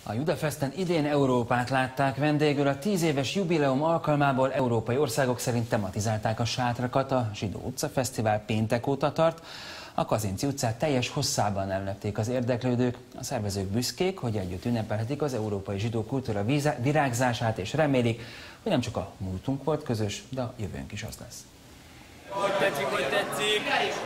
A Judafesten idén Európát látták vendégül. A 10 éves jubileum alkalmából európai országok szerint tematizálták a sátrakat. A Zsidó Utca Fesztivál péntek óta tart. A Kazinczy utcát teljes hosszában ellepték az érdeklődők. A szervezők büszkék, hogy együtt ünnepelhetik az európai zsidó kultúra virágzását, és remélik, hogy nem csak a múltunk volt közös, de a jövőnk is az lesz. Hogy tetszik, hogy tetszik!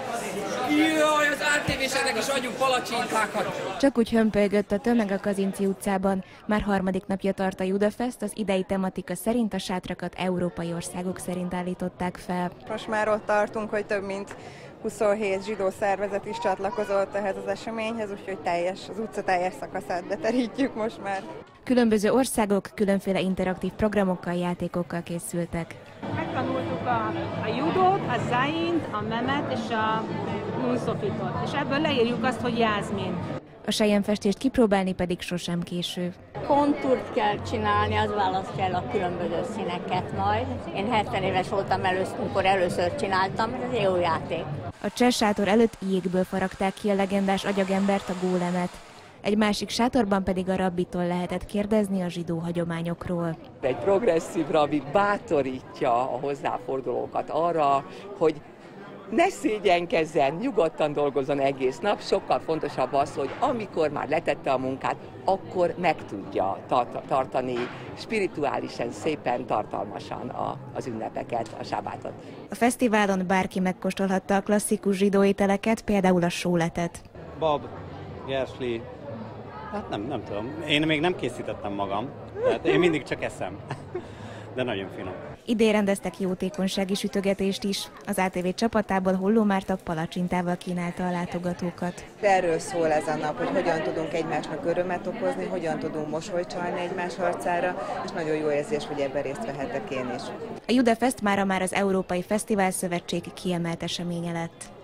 Jaj, az ATV-seknek is adjunk palacsintákat! Csak úgy hömpölygött a tömeg a Kazinczy utcában. Már harmadik napja tart a Judafest, az idei tematika szerint a sátrakat európai országok szerint állították fel. Most már ott tartunk, hogy több mint 27 zsidó szervezet is csatlakozott ehhez az eseményhez, úgyhogy az utca teljes szakaszát beterítjük most már. Különböző országok különféle interaktív programokkal, játékokkal készültek. Megtanultuk a judót, a zaint, a memet és a nunsofitot, és ebből leírjuk azt, hogy Jászmin. A selyemfestést kipróbálni pedig sosem késő. Kontúrt kell csinálni, az választja el a különböző színeket majd. Én 70 éves voltam amikor először csináltam, ez egy jó játék. A cseh sátor előtt jégből faragták ki a legendás agyagembert, a gólemet. Egy másik sátorban pedig a rabbitól lehetett kérdezni a zsidó hagyományokról. Egy progresszív rabbi bátorítja a hozzáfordulókat arra, hogy ne szégyenkezzen, nyugodtan dolgozzon egész nap. Sokkal fontosabb az, hogy amikor már letette a munkát, akkor meg tudja tartani spirituálisan, szépen, tartalmasan az ünnepeket, a sábátot. A fesztiválon bárki megkóstolhatta a klasszikus zsidó ételeket, például a sóletet. Bab, gersli, hát nem tudom. Én még nem készítettem magam, tehát én mindig csak eszem, de nagyon finom. Idén rendeztek jótékonysági sütögetést is. Az ATV csapatából Holló Márta palacsintával kínálta a látogatókat. Erről szól ez a nap, hogy hogyan tudunk egymásnak örömet okozni, hogyan tudunk mosolyt csalni egymás arcára, és nagyon jó érzés, hogy ebben részt vehetek én is. A Judafest mára már az Európai Fesztivál Szövetség kiemelt eseménye lett.